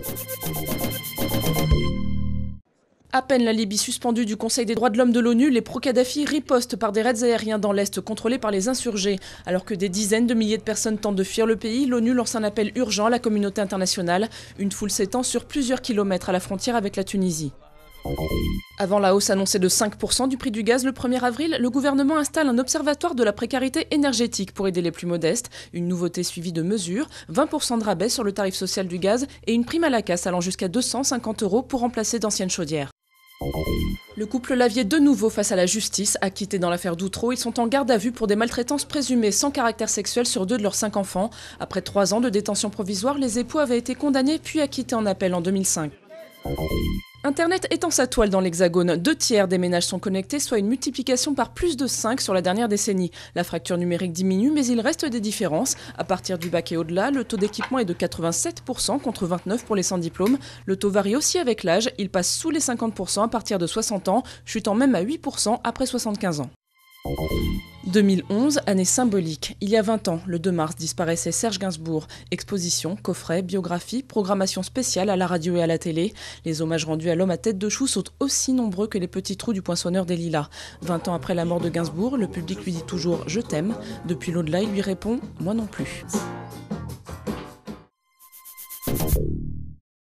À peine la Libye suspendue du Conseil des droits de l'homme de l'ONU, les pro-Kadhafi ripostent par des raids aériens dans l'Est contrôlés par les insurgés. Alors que des dizaines de milliers de personnes tentent de fuir le pays, l'ONU lance un appel urgent à la communauté internationale. Une foule s'étend sur plusieurs kilomètres à la frontière avec la Tunisie. Avant la hausse annoncée de 5% du prix du gaz le 1er avril, le gouvernement installe un observatoire de la précarité énergétique pour aider les plus modestes. Une nouveauté suivie de mesures, 20% de rabais sur le tarif social du gaz et une prime à la casse allant jusqu'à 250 € pour remplacer d'anciennes chaudières. Le couple Lavier de nouveau face à la justice, acquitté dans l'affaire d'Outreau. Ils sont en garde à vue pour des maltraitances présumées sans caractère sexuel sur 2 de leurs 5 enfants. Après 3 ans de détention provisoire, les époux avaient été condamnés puis acquittés en appel en 2005. Internet étend sa toile dans l'Hexagone. 2/3 des ménages sont connectés, soit une multiplication par plus de 5 sur la dernière décennie. La fracture numérique diminue, mais il reste des différences. À partir du bac et au-delà, le taux d'équipement est de 87% contre 29% pour les sans diplôme. Le taux varie aussi avec l'âge. Il passe sous les 50% à partir de 60 ans, chutant même à 8% après 75 ans. 2011, année symbolique. Il y a 20 ans, le 2 mars, disparaissait Serge Gainsbourg. Exposition, coffret, biographie, programmation spéciale à la radio et à la télé. Les hommages rendus à l'homme à tête de chou sont aussi nombreux que les petits trous du poinçonneur des Lilas. 20 ans après la mort de Gainsbourg, le public lui dit toujours « Je t'aime ». Depuis l'au-delà, il lui répond « Moi non plus ».